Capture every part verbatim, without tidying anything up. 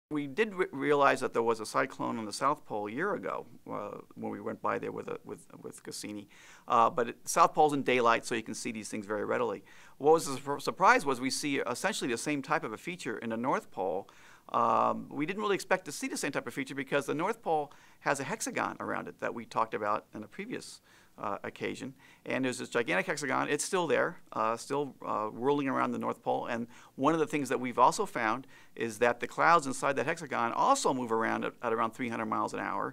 We did re realize that there was a cyclone on the South Pole a year ago uh, when we went by there with, a, with, with Cassini. Uh, but it, South Pole's in daylight, so you can see these things very readily. What was the surprise was we see essentially the same type of a feature in the North Pole. Um, we didn't really expect to see the same type of feature because the North Pole has a hexagon around it that we talked about in a previous uh, occasion. And there's this gigantic hexagon. It's still there, uh, still uh, whirling around the North Pole. And one of the things that we've also found is that the clouds inside that hexagon also move around at, at around three hundred miles an hour.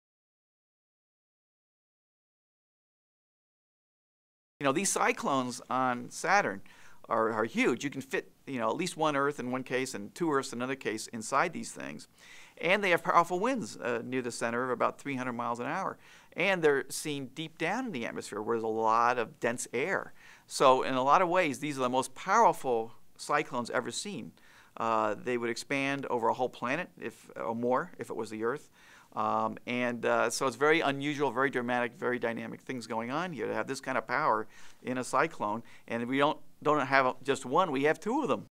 You know, these cyclones on Saturn are, are huge. You can fit, you know, at least one Earth in one case and two Earths in another case inside these things. And they have powerful winds uh, near the center of about three hundred miles an hour. And they're seen deep down in the atmosphere where there's a lot of dense air. So in a lot of ways, these are the most powerful cyclones ever seen. Uh, they would expand over a whole planet if, or more if it was the Earth. Um, and uh, so it's very unusual, very dramatic, very dynamic things going on here to have this kind of power in a cyclone. And we don't, don't have just one, we have two of them.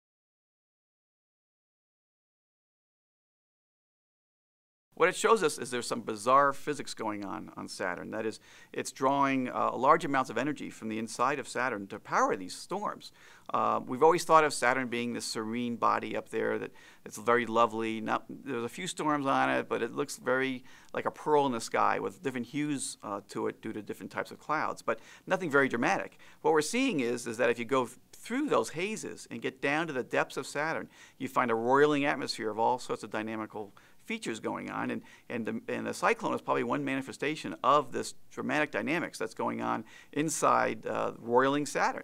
What it shows us is there's some bizarre physics going on on Saturn. That is, it's drawing uh, large amounts of energy from the inside of Saturn to power these storms. Uh, we've always thought of Saturn being this serene body up there that it's very lovely. Not, there's a few storms on it, but it looks very like a pearl in the sky with different hues uh, to it due to different types of clouds, but nothing very dramatic. What we're seeing is, is that if you go through those hazes and get down to the depths of Saturn, you find a roiling atmosphere of all sorts of dynamical features going on, and, and, the, and the cyclone is probably one manifestation of this dramatic dynamics that's going on inside uh, roiling Saturn.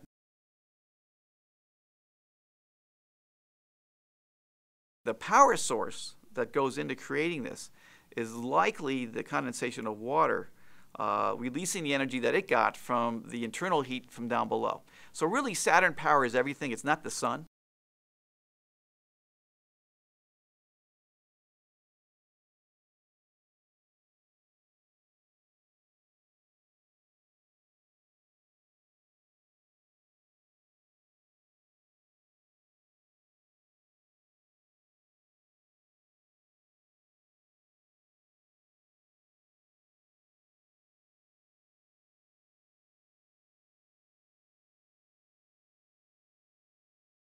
The power source that goes into creating this is likely the condensation of water uh, releasing the energy that it got from the internal heat from down below. So really Saturn power is everything. It's not the sun.